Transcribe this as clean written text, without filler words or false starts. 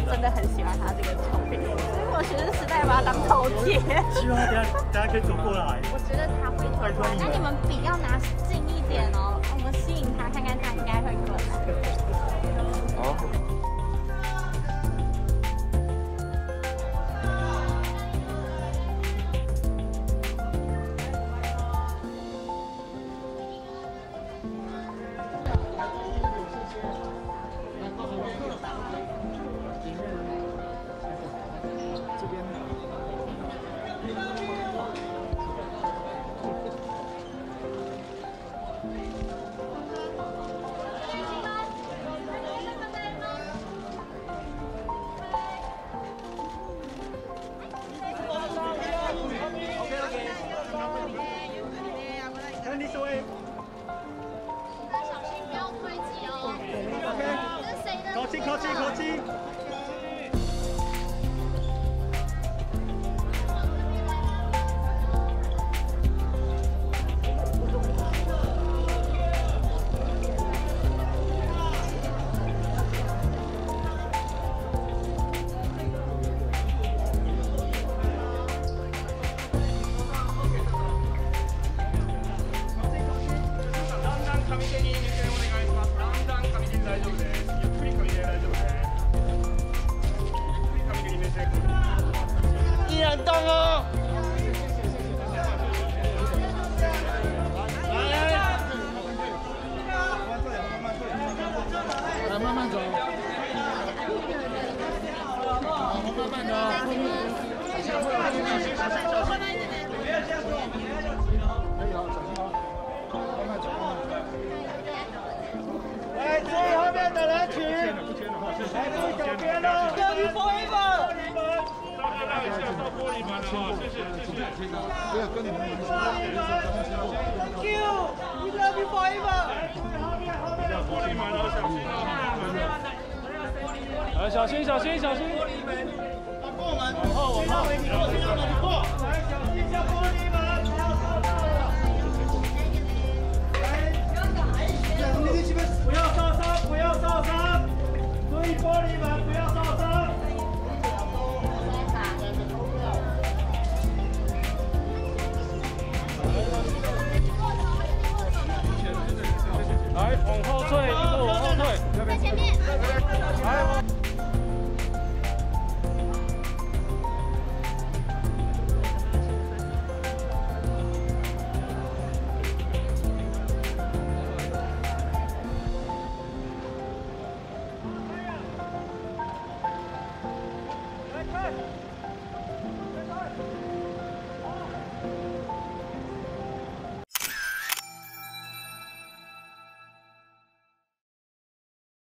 真的很喜欢他这个照片，所以我学生时代把它当头贴。 希望他等下可以走过来。 我觉得他会过来，那你们笔要拿近一点哦，我们吸引他，看看他应该会过来。 好。 口气，口气，口气。动哦！来，慢慢走。好，慢慢走。小心，小心，小心，小心！不要下手！可以好，小心哦。慢慢走，慢慢走。来，注意后面的人群。来，注意脚边喽。Love you forever。 玻璃门哦，谢谢谢谢。不要跟你们玻璃门 ，Thank you, we love you forever。玻璃门哦，小心哦。来，小心小心小心。玻璃门，过门，往后往后，你过。来，小心一下玻璃门，不要受伤了。来，不要受伤，不要受伤，注意玻璃门，不要受伤。 来，往后退，一步往后退，在前面。来，来，